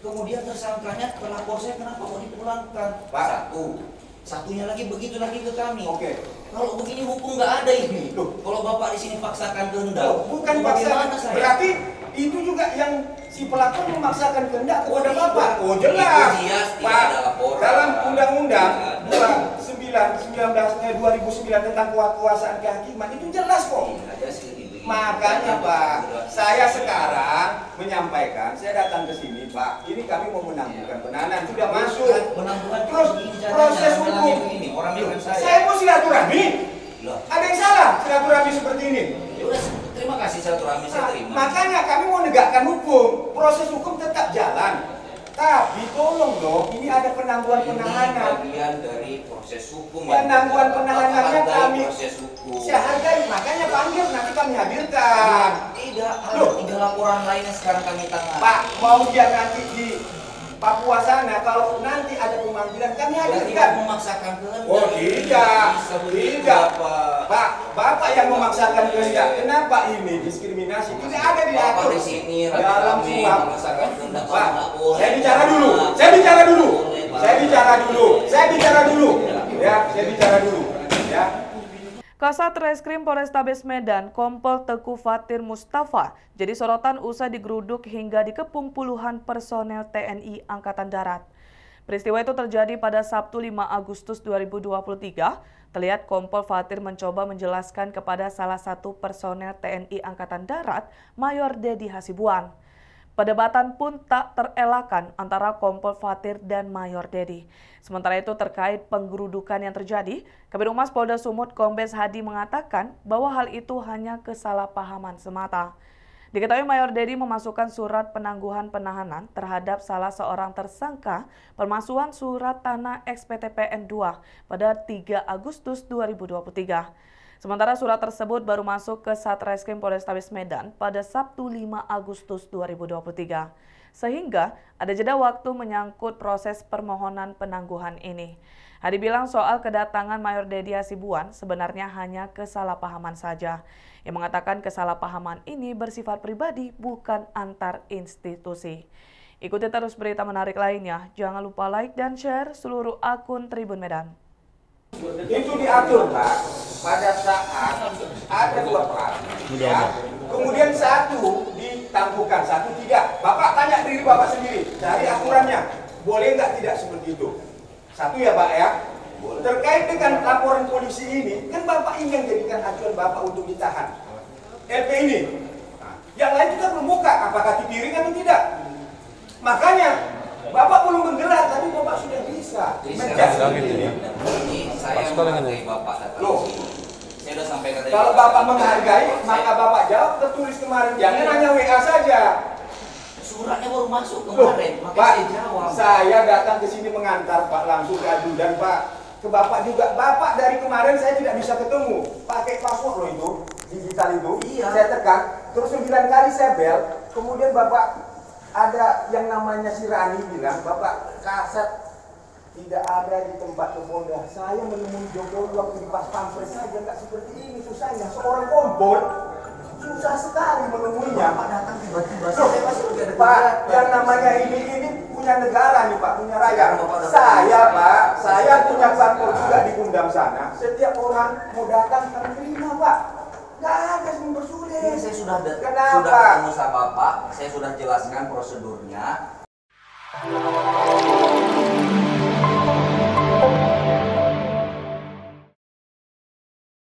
kemudian tersangkanya pelapor saya kenapa mau dipulangkan? Pak. Satunya lagi begitu lagi ke kami. Oke. Kalau begini hukum nggak ada ini. Loh. Kalau bapak di sini paksakan kehendak, Bukan bagaimana paksa. saya? Berarti itu juga yang si pelapor memaksakan kehendak kepada iya. Bapak. Oh Itu jelas. jelas, tidak Pak, ada laporan. dalam Undang-Undang Tidak 2009 tentang kekuasaan kehakiman itu jelas kok. ada sih. Makanya Pak, saya sekarang menyampaikan, saya datang ke sini Pak, ini kami mau menangguhkan penahanan, sudah masuk. Terus proses hukum, saya mau silaturahmi. Ada yang salah silaturahmi seperti ini? Ya udah, terima kasih silaturahmi saya terima. Makanya kami mau menegakkan hukum, proses hukum tetap jalan. Tapi tolong dong, ini ada penangguhan penahanan. Ini bagian dari proses hukum. Penangguhan penahanannya kami proses hukum. saya hargai, makanya panggil nanti kami hadirkan. Tidak, ada 3 laporan lain yang sekarang kami tangani. Pak, mau dia nanti di Papua sana, kalau nanti ada pemanggilan kami hadirkan. Tidak memaksakan kehendak. Oh tidak, tidak. Pak. Pak, Bapak yang memaksakan kehendak. Kenapa ini diskriminasi? Tidak ada diatur. Bapak di sini dalam rame-rame suap. memaksakan kehendak. Pak, boleh. saya bicara dulu. Saya bicara dulu. Saya bicara dulu. Saya bicara dulu. Ya, saya bicara dulu. Ya. Kasat Reskrim Polrestabes Medan, Kompol Teguh Fatir Mustafa, jadi sorotan usai digeruduk hingga dikepung puluhan personel TNI Angkatan Darat. Peristiwa itu terjadi pada Sabtu 5 Agustus 2023. Terlihat Kompol Fatir mencoba menjelaskan kepada salah satu personel TNI Angkatan Darat, Mayor Dedi Hasibuan. Perdebatan pun tak terelakkan antara Kompol Fatir dan Mayor Dedi. Sementara itu terkait penggerudukan yang terjadi, Kabid Humas Polda Sumut Kombes Hadi mengatakan bahwa hal itu hanya kesalahpahaman semata. Diketahui Mayor Dedi memasukkan surat penangguhan penahanan terhadap salah seorang tersangka pemalsuan surat tanah XPTPN 2 pada 3 Agustus 2023. Sementara surat tersebut baru masuk ke Satreskrim Polrestabes Medan pada Sabtu 5 Agustus 2023. Sehingga ada jeda waktu menyangkut proses permohonan penangguhan ini. Hadi bilang soal kedatangan Mayor Dedi Hasibuan sebenarnya hanya kesalahpahaman saja. Yang mengatakan kesalahpahaman ini bersifat pribadi bukan antar institusi. Ikuti terus berita menarik lainnya. Jangan lupa like dan share seluruh akun Tribun Medan. Itu diatur Pak, pada saat ada 2 peran, ya. Kemudian satu ditangguhkan, satu tidak. Bapak tanya diri Bapak sendiri, cari aturannya, boleh nggak tidak seperti itu? Satu ya Pak ya. Terkait dengan laporan polisi ini, kan Bapak ingin jadikan acuan Bapak untuk ditahan. LP ini, yang lain kita belum buka, apakah dipiring atau tidak? Makanya Bapak belum menggelar, tapi Bapak sudah bisa menjadi. Saya menghargai Bapak datang. Loh, saya sudah sampaikan tadi. kalau Bapak menghargai, maka Bapak jawab tertulis kemarin. Jangan hanya WA saja. Suratnya baru masuk Loh, kemarin, makanya Pak, saya jawab. saya datang ke sini mengantar Pak langsung ke ajudan Pak. Ke Bapak juga. Bapak dari kemarin saya tidak bisa ketemu. Pakai password loh itu, digital itu. Iya. Saya tekan, terus 9 kali saya bel. Kemudian Bapak ada yang namanya si Rani bilang, Bapak kasat tidak ada di tempat Keponda. Saya menemui Jokowi waktu di pas pampres saja nggak seperti ini susahnya. Seorang kompol susah sekali menemuinya. Bapak datang tiba-tiba. Pak, yang namanya ini punya negara nih Pak, punya rakyat. Saya Pak, saya punya kantor juga di Gundam sana. Setiap orang mau datang kami terima Pak. Nggak ada yang bersulit. Ini saya sudah Kenapa? ketemu sama Bapak, saya sudah jelaskan prosedurnya.